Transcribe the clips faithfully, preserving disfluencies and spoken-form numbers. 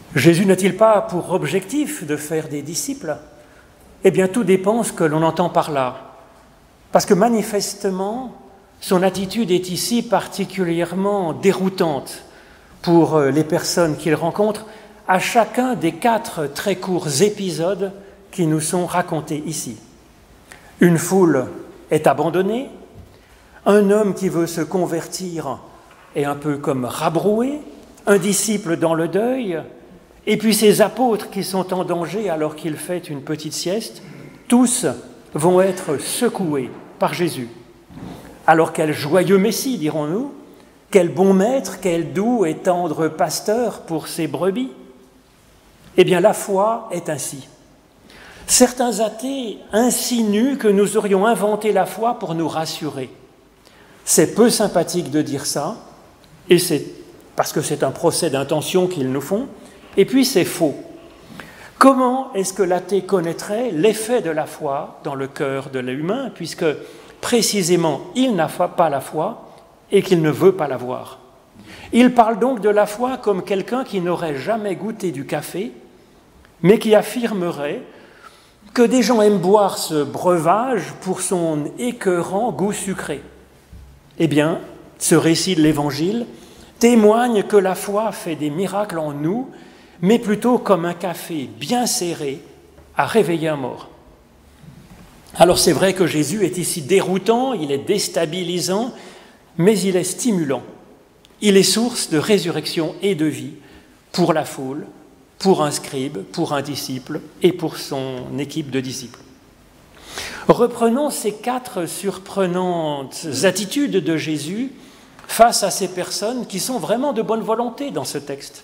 Jésus n'a-t-il pas pour objectif de faire des disciples? Eh bien, tout dépend ce que l'on entend par là. Parce que manifestement, son attitude est ici particulièrement déroutante pour les personnes qu'il rencontre à chacun des quatre très courts épisodes qui nous sont racontés ici. Une foule est abandonnée, un homme qui veut se convertir est un peu comme rabroué, un disciple dans le deuil, et puis ces apôtres qui sont en danger alors qu'il fait une petite sieste, tous vont être secoués par Jésus. Alors quel joyeux Messie, dirons-nous, quel bon maître, quel doux et tendre pasteur pour ses brebis. Eh bien, la foi est ainsi. Certains athées insinuent que nous aurions inventé la foi pour nous rassurer. C'est peu sympathique de dire ça, et c'est parce que c'est un procès d'intention qu'ils nous font, et puis c'est faux. Comment est-ce que l'athée connaîtrait l'effet de la foi dans le cœur de l'humain, puisque précisément il n'a pas la foi et qu'il ne veut pas l'avoir? Il parle donc de la foi comme quelqu'un qui n'aurait jamais goûté du café, mais qui affirmerait que des gens aiment boire ce breuvage pour son écœurant goût sucré. Eh bien, ce récit de l'Évangile témoigne que la foi fait des miracles en nous, mais plutôt comme un café bien serré à réveiller un mort. Alors c'est vrai que Jésus est ici déroutant, il est déstabilisant, mais il est stimulant. Il est source de résurrection et de vie pour la foule, pour un scribe, pour un disciple et pour son équipe de disciples. Reprenons ces quatre surprenantes attitudes de Jésus face à ces personnes qui sont vraiment de bonne volonté dans ce texte.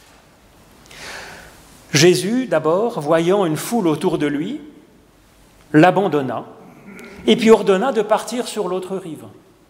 Jésus, d'abord, voyant une foule autour de lui, l'abandonna et puis ordonna de partir sur l'autre rive.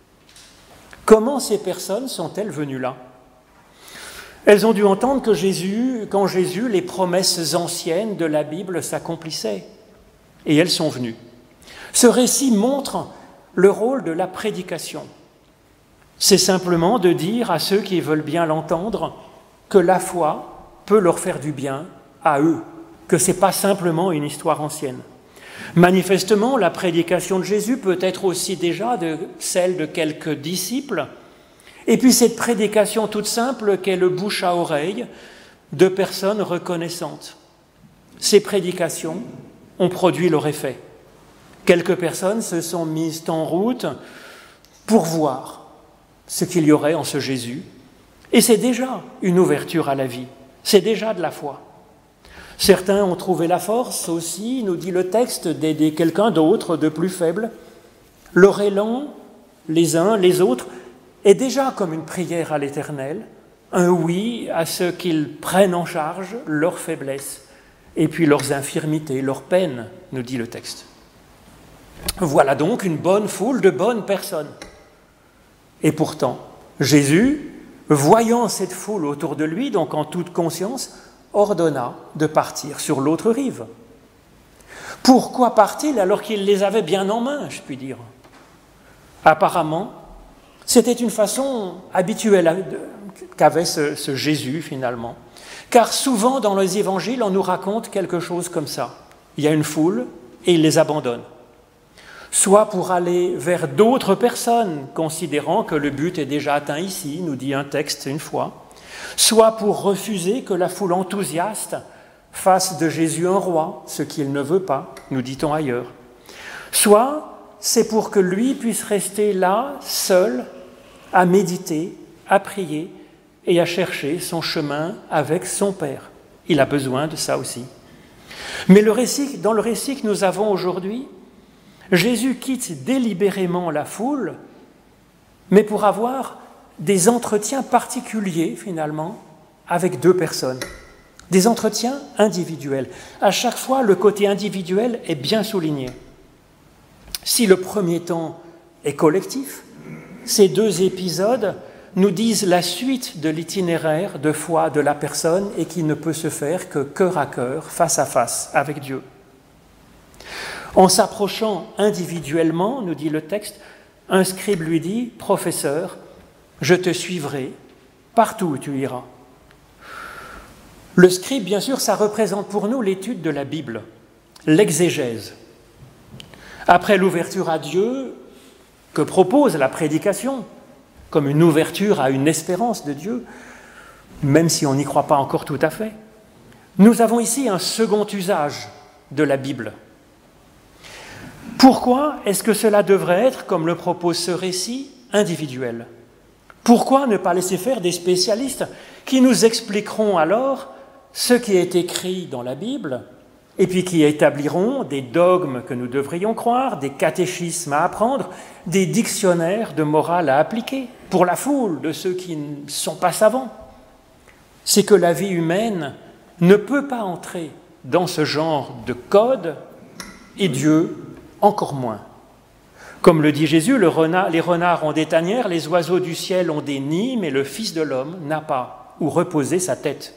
Comment ces personnes sont-elles venues là? Elles ont dû entendre que Jésus, qu'en Jésus, les promesses anciennes de la Bible s'accomplissaient. Et elles sont venues. Ce récit montre le rôle de la prédication. C'est simplement de dire à ceux qui veulent bien l'entendre que la foi peut leur faire du bien à eux, que ce n'est pas simplement une histoire ancienne. Manifestement, la prédication de Jésus peut être aussi déjà de celle de quelques disciples. Et puis cette prédication toute simple qu'est le bouche à oreille de personnes reconnaissantes. Ces prédications ont produit leur effet. Quelques personnes se sont mises en route pour voir ce qu'il y aurait en ce Jésus. Et c'est déjà une ouverture à la vie, c'est déjà de la foi. Certains ont trouvé la force aussi, nous dit le texte, d'aider quelqu'un d'autre de plus faible. Leur élan, les uns, les autres, est déjà comme une prière à l'Éternel, un oui à ceux qu'ils prennent en charge leurs faiblesses et puis leurs infirmités, leurs peines, nous dit le texte. Voilà donc une bonne foule de bonnes personnes. Et pourtant, Jésus, voyant cette foule autour de lui, donc en toute conscience, ordonna de partir sur l'autre rive. Pourquoi part-il alors qu'il les avait bien en main, je puis dire? Apparemment, c'était une façon habituelle qu'avait ce, ce Jésus finalement. Car souvent dans les évangiles, on nous raconte quelque chose comme ça. Il y a une foule et il les abandonne. Soit pour aller vers d'autres personnes, considérant que le but est déjà atteint ici, nous dit un texte une fois, soit pour refuser que la foule enthousiaste fasse de Jésus un roi, ce qu'il ne veut pas, nous dit-on ailleurs. Soit c'est pour que lui puisse rester là, seul, à méditer, à prier et à chercher son chemin avec son Père. Il a besoin de ça aussi. Mais le récit, dans le récit que nous avons aujourd'hui, Jésus quitte délibérément la foule, mais pour avoir des entretiens particuliers, finalement, avec deux personnes. Des entretiens individuels. À chaque fois, le côté individuel est bien souligné. Si le premier temps est collectif, ces deux épisodes nous disent la suite de l'itinéraire de foi de la personne et qui ne peut se faire que cœur à cœur, face à face avec Dieu. En s'approchant individuellement, nous dit le texte, un scribe lui dit « Professeur, je te suivrai partout où tu iras ». Le scribe, bien sûr, ça représente pour nous l'étude de la Bible, l'exégèse. Après l'ouverture à Dieu que propose la prédication, comme une ouverture à une espérance de Dieu, même si on n'y croit pas encore tout à fait, nous avons ici un second usage de la Bible. Pourquoi est-ce que cela devrait être, comme le propose ce récit, individuel ? Pourquoi ne pas laisser faire des spécialistes qui nous expliqueront alors ce qui est écrit dans la Bible et puis qui établiront des dogmes que nous devrions croire, des catéchismes à apprendre, des dictionnaires de morale à appliquer pour la foule de ceux qui ne sont pas savants. C'est que la vie humaine ne peut pas entrer dans ce genre de code et Dieu encore moins. Comme le dit Jésus, le renard, les renards ont des tanières, les oiseaux du ciel ont des nids, mais le Fils de l'homme n'a pas où reposer sa tête.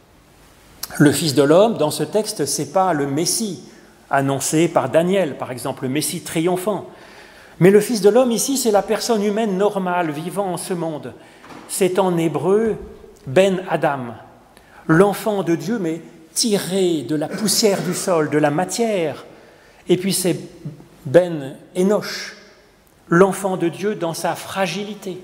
Le Fils de l'homme, dans ce texte, ce n'est pas le Messie annoncé par Daniel, par exemple, le Messie triomphant. Mais le Fils de l'homme, ici, c'est la personne humaine normale vivant en ce monde. C'est en hébreu Ben Adam, l'enfant de Dieu, mais tiré de la poussière du sol, de la matière. Et puis c'est Ben Enoch, l'enfant de Dieu dans sa fragilité.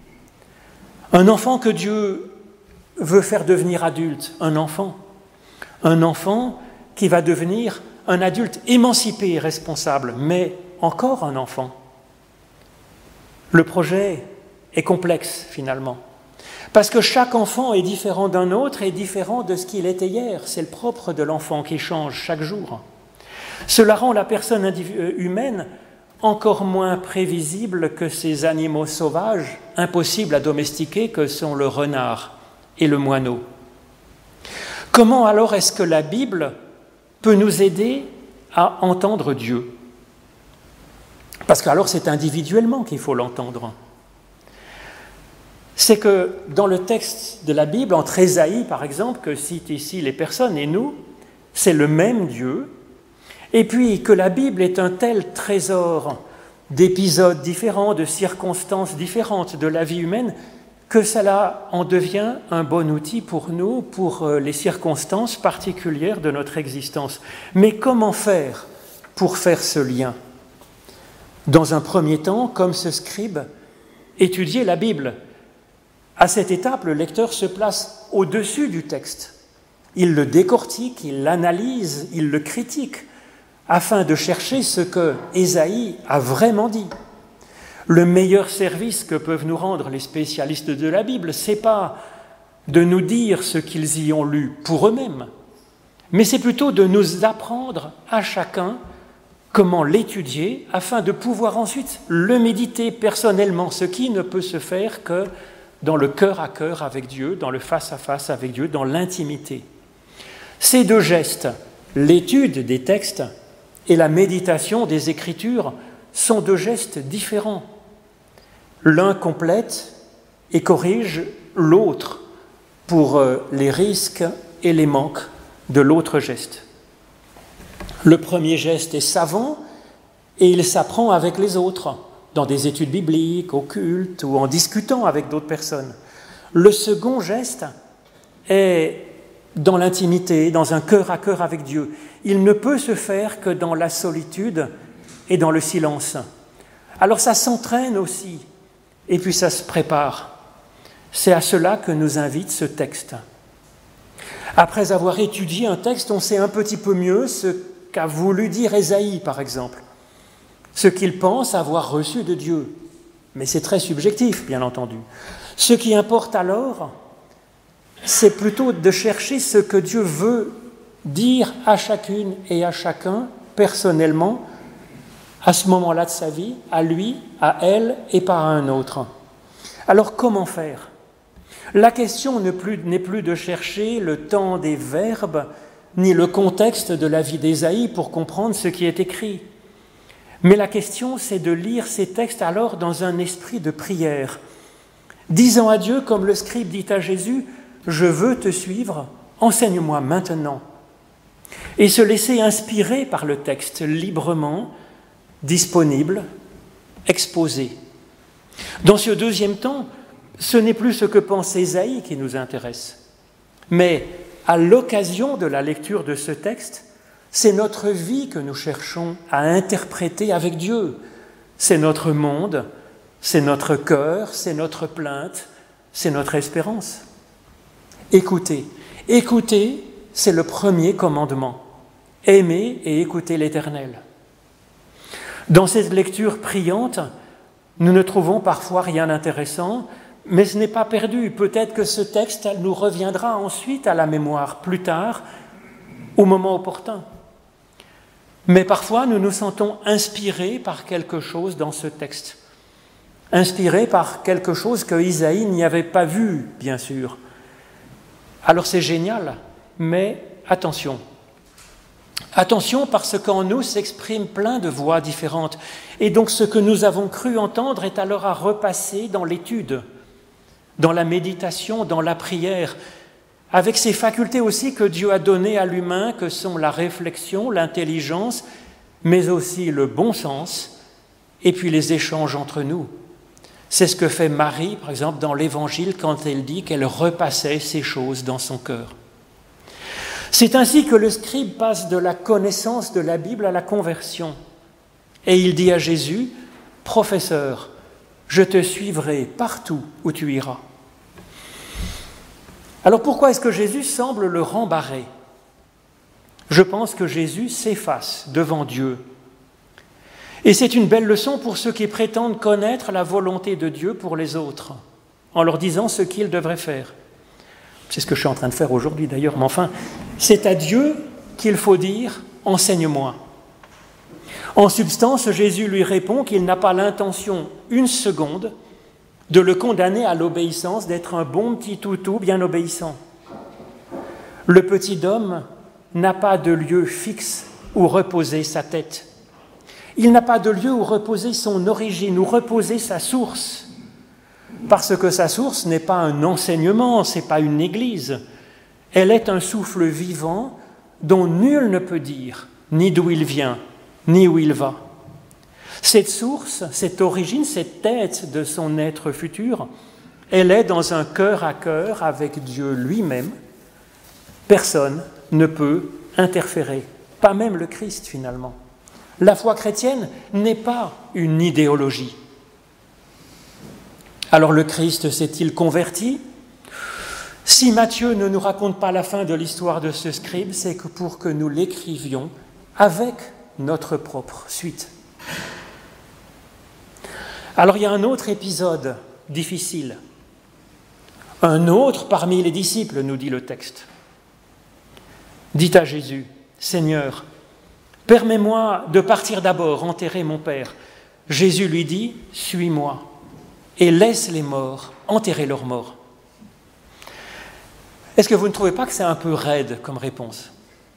Un enfant que Dieu veut faire devenir adulte, un enfant. Un enfant qui va devenir un adulte émancipé et responsable, mais encore un enfant. Le projet est complexe finalement, parce que chaque enfant est différent d'un autre et différent de ce qu'il était hier. C'est le propre de l'enfant qui change chaque jour. Cela rend la personne humaine encore moins prévisible que ces animaux sauvages, impossibles à domestiquer, que sont le renard et le moineau. Comment alors est-ce que la Bible peut nous aider à entendre Dieu ? Parce qu'alors c'est individuellement qu'il faut l'entendre. C'est que dans le texte de la Bible, entre Ésaïe par exemple, que citent ici les personnes et nous, c'est le même Dieu, et puis que la Bible est un tel trésor d'épisodes différents, de circonstances différentes de la vie humaine, que cela en devient un bon outil pour nous, pour les circonstances particulières de notre existence. Mais comment faire pour faire ce lien ? Dans un premier temps, comme ce scribe, étudier la Bible. À cette étape, le lecteur se place au-dessus du texte. Il le décortique, il l'analyse, il le critique, afin de chercher ce que Ésaïe a vraiment dit. Le meilleur service que peuvent nous rendre les spécialistes de la Bible, ce n'est pas de nous dire ce qu'ils y ont lu pour eux-mêmes, mais c'est plutôt de nous apprendre à chacun comment l'étudier afin de pouvoir ensuite le méditer personnellement, ce qui ne peut se faire que dans le cœur à cœur avec Dieu, dans le face à face avec Dieu, dans l'intimité. Ces deux gestes, l'étude des textes et la méditation des Écritures, sont deux gestes différents. L'un complète et corrige l'autre pour les risques et les manques de l'autre geste. Le premier geste est savant et il s'apprend avec les autres, dans des études bibliques, au culte ou en discutant avec d'autres personnes. Le second geste est dans l'intimité, dans un cœur à cœur avec Dieu. Il ne peut se faire que dans la solitude et dans le silence. Alors ça s'entraîne aussi, et puis ça se prépare. C'est à cela que nous invite ce texte. Après avoir étudié un texte, on sait un petit peu mieux ce qu'a voulu dire Ésaïe, par exemple, ce qu'il pense avoir reçu de Dieu. Mais c'est très subjectif, bien entendu. Ce qui importe alors, c'est plutôt de chercher ce que Dieu veut dire à chacune et à chacun, personnellement, à ce moment-là de sa vie, à lui, à elle et pas à un autre. Alors comment faire ? La question n'est plus, n'est plus de chercher le temps des verbes, ni le contexte de la vie d'Ésaïe pour comprendre ce qui est écrit. Mais la question, c'est de lire ces textes alors dans un esprit de prière, disant à Dieu, comme le scribe dit à Jésus, « Je veux te suivre, enseigne-moi maintenant ». Et se laisser inspirer par le texte librement, disponible, exposé. Dans ce deuxième temps, ce n'est plus ce que pense Ésaïe qui nous intéresse, mais à l'occasion de la lecture de ce texte, c'est notre vie que nous cherchons à interpréter avec Dieu. C'est notre monde, c'est notre cœur, c'est notre plainte, c'est notre espérance. Écoutez, écoutez, c'est le premier commandement. Aimer et écouter l'Éternel. Dans cette lecture priante, nous ne trouvons parfois rien d'intéressant, mais ce n'est pas perdu. Peut-être que ce texte nous reviendra ensuite à la mémoire, plus tard, au moment opportun. Mais parfois, nous nous sentons inspirés par quelque chose dans ce texte. Inspirés par quelque chose que Isaïe n'y avait pas vu, bien sûr. Alors c'est génial, mais attention. Attention parce qu'en nous s'expriment plein de voix différentes. Et donc ce que nous avons cru entendre est alors à repasser dans l'étude, dans la méditation, dans la prière, avec ces facultés aussi que Dieu a données à l'humain, que sont la réflexion, l'intelligence, mais aussi le bon sens, et puis les échanges entre nous. C'est ce que fait Marie, par exemple, dans l'Évangile, quand elle dit qu'elle repassait ces choses dans son cœur. C'est ainsi que le scribe passe de la connaissance de la Bible à la conversion. Et il dit à Jésus, « Professeur, je te suivrai partout où tu iras. » Alors pourquoi est-ce que Jésus semble le rembarrer ? Je pense que Jésus s'efface devant Dieu. Et c'est une belle leçon pour ceux qui prétendent connaître la volonté de Dieu pour les autres, en leur disant ce qu'ils devraient faire. C'est ce que je suis en train de faire aujourd'hui d'ailleurs, mais enfin, c'est à Dieu qu'il faut dire « enseigne-moi ». En substance, Jésus lui répond qu'il n'a pas l'intention, une seconde, de le condamner à l'obéissance, d'être un bon petit toutou bien obéissant. Le petit homme n'a pas de lieu fixe où reposer sa tête. Il n'a pas de lieu où reposer son origine, où reposer sa source. Parce que sa source n'est pas un enseignement, ce n'est pas une église. Elle est un souffle vivant dont nul ne peut dire ni d'où il vient, ni où il va. Cette source, cette origine, cette tête de son être futur, elle est dans un cœur à cœur avec Dieu lui-même. Personne ne peut interférer, pas même le Christ finalement. La foi chrétienne n'est pas une idéologie. Alors le Christ s'est-il converti ? Si Matthieu ne nous raconte pas la fin de l'histoire de ce scribe, c'est que pour que nous l'écrivions avec notre propre suite. Alors il y a un autre épisode difficile. Un autre parmi les disciples, nous dit le texte. Dit à Jésus, « Seigneur, permets-moi de partir d'abord enterrer mon Père. » Jésus lui dit, « Suis-moi et laisse les morts enterrer leurs morts. » Est-ce que vous ne trouvez pas que c'est un peu raide comme réponse ?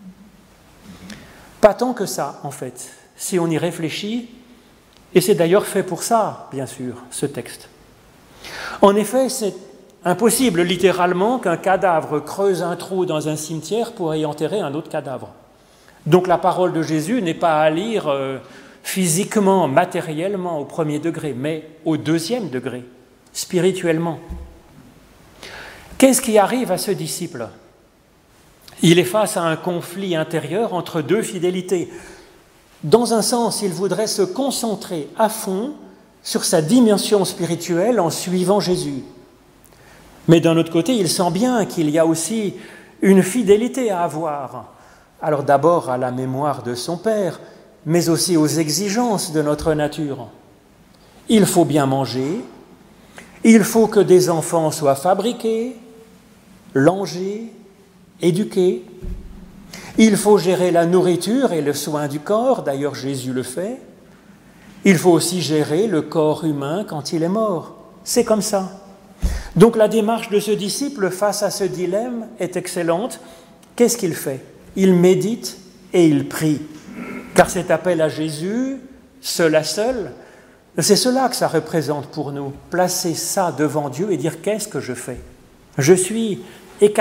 Pas tant que ça, en fait, si on y réfléchit, et c'est d'ailleurs fait pour ça, bien sûr, ce texte. En effet, c'est impossible, littéralement, qu'un cadavre creuse un trou dans un cimetière pour y enterrer un autre cadavre. Donc la parole de Jésus n'est pas à lire euh, physiquement, matériellement, au premier degré, mais au deuxième degré, spirituellement. Qu'est-ce qui arrive à ce disciple ? Il est face à un conflit intérieur entre deux fidélités. Dans un sens, il voudrait se concentrer à fond sur sa dimension spirituelle en suivant Jésus. Mais d'un autre côté, il sent bien qu'il y a aussi une fidélité à avoir. Alors d'abord à la mémoire de son Père, mais aussi aux exigences de notre nature. Il faut bien manger, il faut que des enfants soient fabriqués, langés, éduqués. Il faut gérer la nourriture et le soin du corps, d'ailleurs Jésus le fait. Il faut aussi gérer le corps humain quand il est mort. C'est comme ça. Donc la démarche de ce disciple face à ce dilemme est excellente. Qu'est-ce qu'il fait ? Il médite et il prie. Car cet appel à Jésus, seul à seul, c'est cela que ça représente pour nous. Placer ça devant Dieu et dire « Qu'est-ce que je fais ? Je suis écartelé. »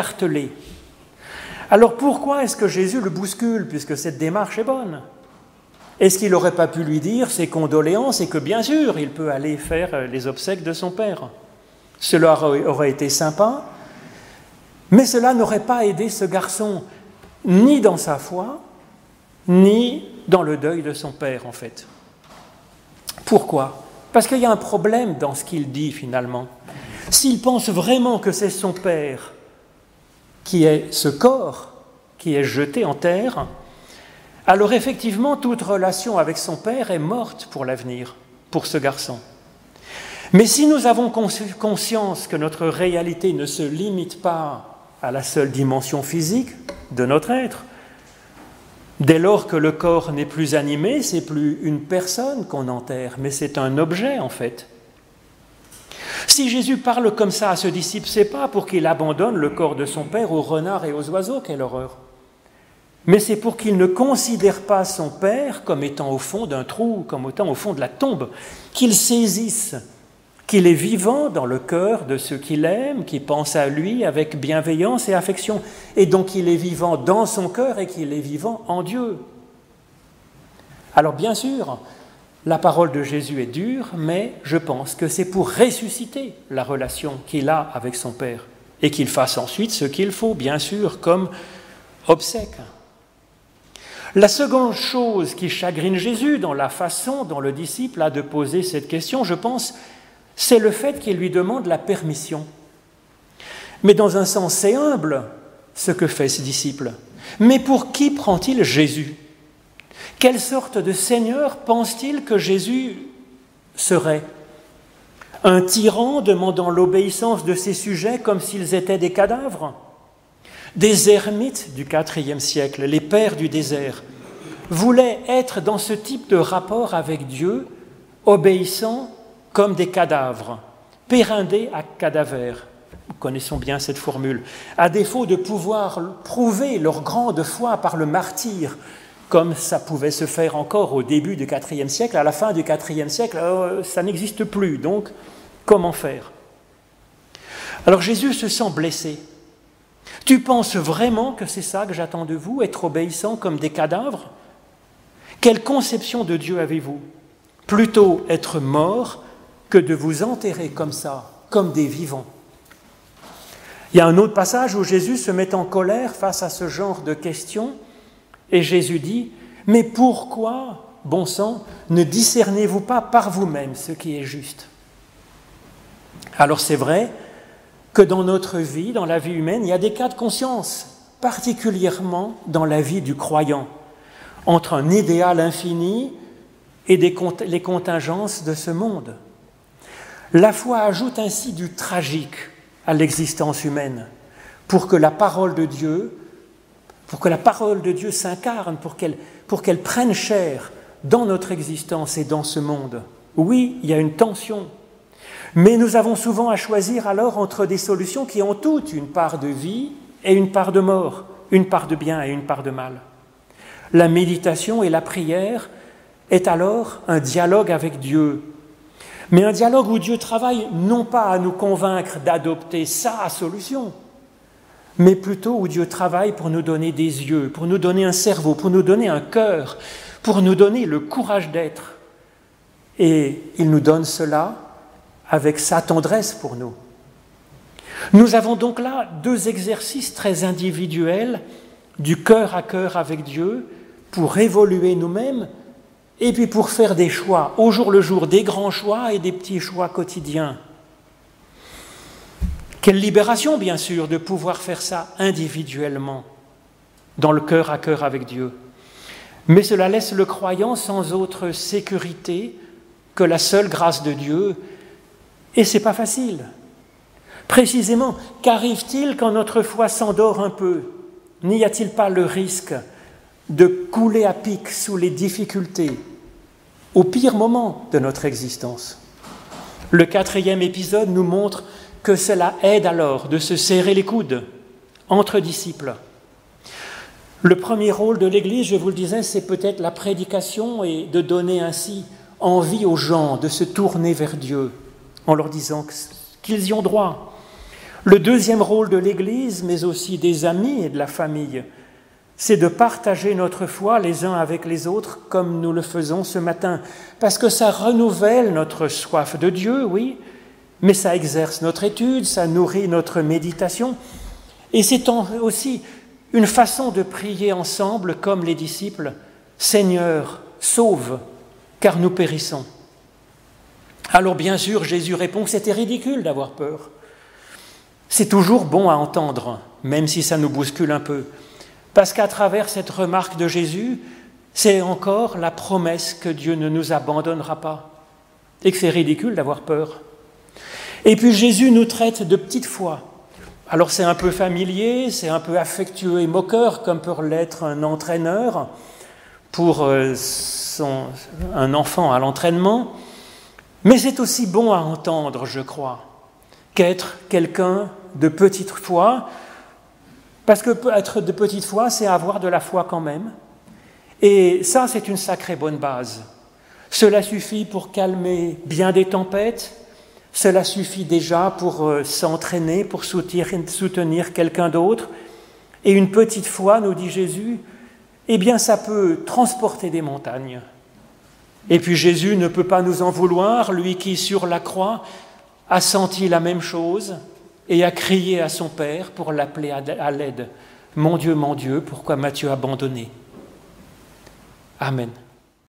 Alors pourquoi est-ce que Jésus le bouscule, puisque cette démarche est bonne ? Est-ce qu'il n'aurait pas pu lui dire ses condoléances et que bien sûr il peut aller faire les obsèques de son père ? Cela aurait été sympa, Mais cela n'aurait pas aidé ce garçon ni dans sa foi, ni dans le deuil de son père, en fait. Pourquoi ? Parce qu'il y a un problème dans ce qu'il dit, finalement. S'il pense vraiment que c'est son père qui est ce corps, qui est jeté en terre, alors effectivement, toute relation avec son père est morte pour l'avenir, pour ce garçon. Mais si nous avons conscience que notre réalité ne se limite pas à la seule dimension physique de notre être, dès lors que le corps n'est plus animé, c'est plus une personne qu'on enterre, mais c'est un objet en fait. Si Jésus parle comme ça à ce disciple, ce n'est pas pour qu'il abandonne le corps de son père aux renards et aux oiseaux, quelle horreur. Mais c'est pour qu'il ne considère pas son père comme étant au fond d'un trou, comme étant au fond de la tombe, qu'il saisisse qu'il est vivant dans le cœur de ceux qu'il aime, qui pensent à lui avec bienveillance et affection, et donc il est vivant dans son cœur et qu'il est vivant en Dieu. Alors bien sûr, la parole de Jésus est dure, mais je pense que c'est pour ressusciter la relation qu'il a avec son Père, et qu'il fasse ensuite ce qu'il faut, bien sûr, comme obsèque. La seconde chose qui chagrine Jésus dans la façon dont le disciple a de poser cette question, je pense, c'est le fait qu'il lui demande la permission. Mais dans un sens, c'est humble ce que fait ce disciple. Mais pour qui prend-il Jésus ? Quelle sorte de Seigneur pense-t-il que Jésus serait ? Un tyran demandant l'obéissance de ses sujets comme s'ils étaient des cadavres ? Des ermites du quatrième siècle, les pères du désert, voulaient être dans ce type de rapport avec Dieu, obéissant comme des cadavres, périndés à cadavères. Nous connaissons bien cette formule. À défaut de pouvoir prouver leur grande foi par le martyre, comme ça pouvait se faire encore au début du quatrième siècle, à la fin du quatrième siècle, euh, ça n'existe plus. Donc, comment faire ? Alors Jésus se sent blessé. Tu penses vraiment que c'est ça que j'attends de vous, être obéissant comme des cadavres ? Quelle conception de Dieu avez-vous ? Plutôt être mort que de vous enterrer comme ça, comme des vivants. Il y a un autre passage où Jésus se met en colère face à ce genre de questions, et Jésus dit « Mais pourquoi, bon sang, ne discernez-vous pas par vous-même ce qui est juste ?» Alors c'est vrai que dans notre vie, dans la vie humaine, il y a des cas de conscience, particulièrement dans la vie du croyant, entre un idéal infini et des, les contingences de ce monde. La foi ajoute ainsi du tragique à l'existence humaine pour que la parole de Dieu, pour que la parole de Dieu s'incarne, pour qu'elle, pour qu'elle prenne chair dans notre existence et dans ce monde. Oui, il y a une tension, mais nous avons souvent à choisir alors entre des solutions qui ont toutes une part de vie et une part de mort, une part de bien et une part de mal. La méditation et la prière est alors un dialogue avec Dieu, mais un dialogue où Dieu travaille non pas à nous convaincre d'adopter sa solution, mais plutôt où Dieu travaille pour nous donner des yeux, pour nous donner un cerveau, pour nous donner un cœur, pour nous donner le courage d'être. Et il nous donne cela avec sa tendresse pour nous. Nous avons donc là deux exercices très individuels du cœur à cœur avec Dieu pour évoluer nous-mêmes et puis pour faire des choix, au jour le jour, des grands choix et des petits choix quotidiens. Quelle libération, bien sûr, de pouvoir faire ça individuellement, dans le cœur à cœur avec Dieu. Mais cela laisse le croyant sans autre sécurité que la seule grâce de Dieu, et ce n'est pas facile. Précisément, qu'arrive-t-il quand notre foi s'endort un peu ? N'y a-t-il pas le risque de couler à pic sous les difficultés au pire moment de notre existence ? Le quatrième épisode nous montre que cela aide alors de se serrer les coudes entre disciples. Le premier rôle de l'Église, je vous le disais, c'est peut-être la prédication et de donner ainsi envie aux gens de se tourner vers Dieu en leur disant qu'ils y ont droit. Le deuxième rôle de l'Église, mais aussi des amis et de la famille, c'est de partager notre foi les uns avec les autres comme nous le faisons ce matin, parce que ça renouvelle notre soif de Dieu, oui, mais ça exerce notre étude, ça nourrit notre méditation, Et c'est aussi une façon de prier ensemble, comme les disciples, « Seigneur, sauve, car nous périssons ». Alors bien sûr, Jésus répond que c'était ridicule d'avoir peur. C'est toujours bon à entendre, même si ça nous bouscule un peu, parce qu'à travers cette remarque de Jésus, c'est encore la promesse que Dieu ne nous abandonnera pas, et que c'est ridicule d'avoir peur. Et puis Jésus nous traite de petite foi. Alors c'est un peu familier, c'est un peu affectueux et moqueur, comme peut l'être un entraîneur pour son, un enfant à l'entraînement, mais c'est aussi bon à entendre, je crois, qu'être quelqu'un de petite foi, parce que être de petite foi, c'est avoir de la foi quand même. Et ça, c'est une sacrée bonne base. Cela suffit pour calmer bien des tempêtes, cela suffit déjà pour euh, s'entraîner, pour soutenir, soutenir quelqu'un d'autre. Et une petite foi, nous dit Jésus, eh bien ça peut transporter des montagnes. Et puis Jésus ne peut pas nous en vouloir, lui qui sur la croix a senti la même chose et a crié à son Père pour l'appeler à l'aide. « Mon Dieu, mon Dieu, pourquoi m'as-tu abandonné ?» Amen.